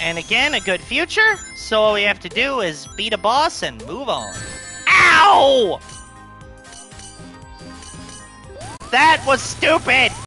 And again, a good future. So all we have to do is beat a boss and move on. Ow! That was stupid!